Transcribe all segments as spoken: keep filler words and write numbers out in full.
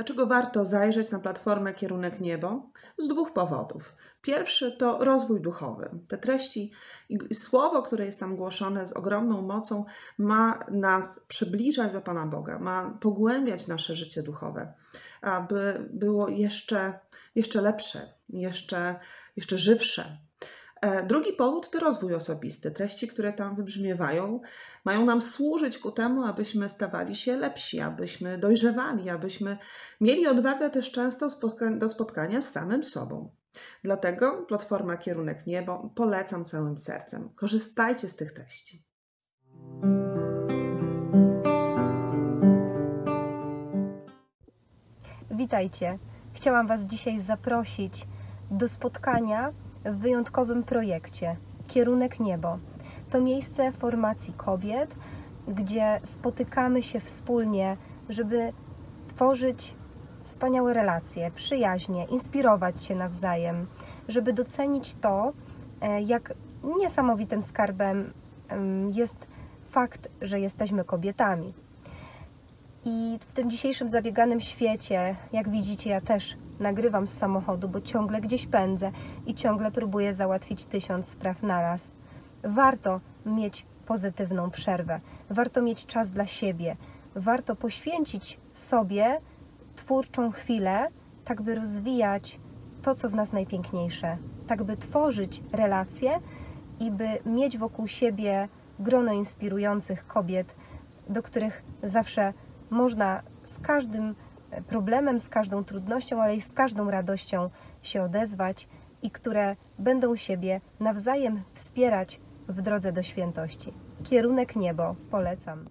Dlaczego warto zajrzeć na platformę Kierunek Niebo? Z dwóch powodów. Pierwszy to rozwój duchowy. Te treści i słowo, które jest tam głoszone z ogromną mocą, ma nas przybliżać do Pana Boga, ma pogłębiać nasze życie duchowe, aby było jeszcze, jeszcze lepsze, jeszcze, jeszcze żywsze. Drugi powód to rozwój osobisty. Treści, które tam wybrzmiewają, mają nam służyć ku temu, abyśmy stawali się lepsi, abyśmy dojrzewali, abyśmy mieli odwagę też często spotka- do spotkania z samym sobą. Dlatego platforma Kierunek Niebo polecam całym sercem. Korzystajcie z tych treści. Witajcie. Chciałam Was dzisiaj zaprosić do spotkania w wyjątkowym projekcie Kierunek Niebo. To miejsce formacji kobiet, gdzie spotykamy się wspólnie, żeby tworzyć wspaniałe relacje, przyjaźnie, inspirować się nawzajem, żeby docenić to, jak niesamowitym skarbem jest fakt, że jesteśmy kobietami. I w tym dzisiejszym zabieganym świecie, jak widzicie, ja też nagrywam z samochodu, bo ciągle gdzieś pędzę i ciągle próbuję załatwić tysiąc spraw naraz. Warto mieć pozytywną przerwę, warto mieć czas dla siebie, warto poświęcić sobie twórczą chwilę, tak by rozwijać to, co w nas najpiękniejsze, tak by tworzyć relacje i by mieć wokół siebie grono inspirujących kobiet, do których zawsze można z każdym problemem, z każdą trudnością, ale i z każdą radością się odezwać i które będą siebie nawzajem wspierać w drodze do świętości. Kierunek Niebo polecam.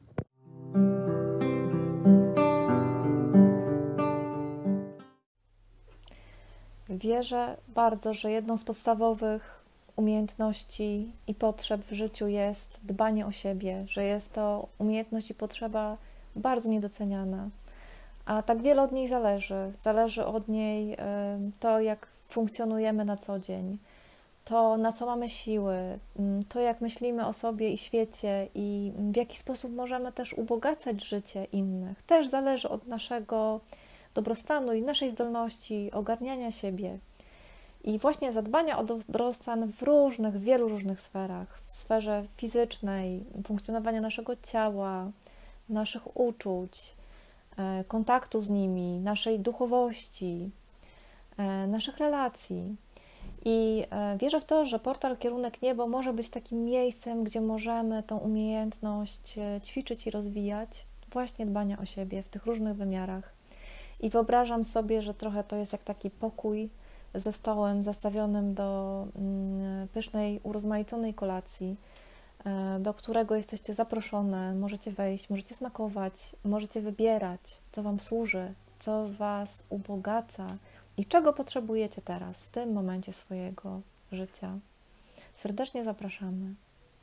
Wierzę bardzo, że jedną z podstawowych umiejętności i potrzeb w życiu jest dbanie o siebie, że jest to umiejętność i potrzeba bardzo niedoceniana, a tak wiele od niej zależy. Zależy od niej to, jak funkcjonujemy na co dzień, to, na co mamy siły, to, jak myślimy o sobie i świecie i w jaki sposób możemy też ubogacać życie innych. Też zależy od naszego dobrostanu i naszej zdolności ogarniania siebie. I właśnie zadbania o dobrostan w różnych, wielu różnych sferach, w sferze fizycznej, funkcjonowania naszego ciała, naszych uczuć, kontaktu z nimi, naszej duchowości, naszych relacji. I wierzę w to, że portal Kierunek Niebo może być takim miejscem, gdzie możemy tą umiejętność ćwiczyć i rozwijać, właśnie dbania o siebie w tych różnych wymiarach. I wyobrażam sobie, że trochę to jest jak taki pokój ze stołem zastawionym do pysznej, urozmaiconej kolacji, do którego jesteście zaproszone, możecie wejść, możecie smakować, możecie wybierać, co Wam służy, co Was ubogaca i czego potrzebujecie teraz, w tym momencie swojego życia. Serdecznie zapraszamy.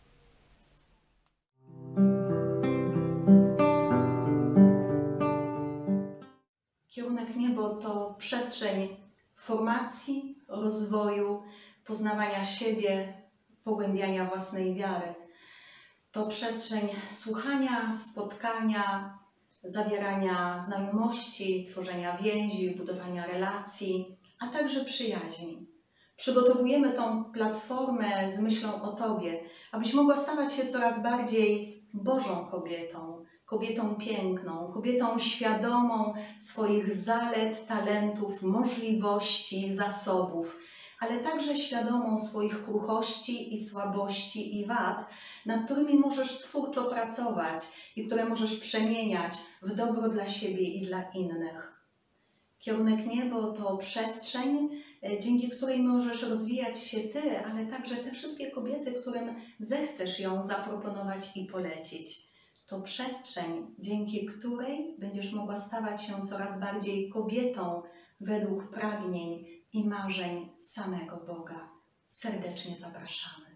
Kierunek Niebo to przestrzeń formacji, rozwoju, poznawania siebie, pogłębiania własnej wiary. To przestrzeń słuchania, spotkania, zawierania znajomości, tworzenia więzi, budowania relacji, a także przyjaźni. Przygotowujemy tą platformę z myślą o Tobie, abyś mogła stawać się coraz bardziej Bożą kobietą, kobietą piękną, kobietą świadomą swoich zalet, talentów, możliwości, zasobów, ale także świadomą swoich kruchości i słabości i wad, nad którymi możesz twórczo pracować i które możesz przemieniać w dobro dla siebie i dla innych. Kierunek Niebo to przestrzeń, dzięki której możesz rozwijać się Ty, ale także te wszystkie kobiety, którym zechcesz ją zaproponować i polecić. To przestrzeń, dzięki której będziesz mogła stawać się coraz bardziej kobietą według pragnień i marzeń samego Boga. Serdecznie zapraszamy.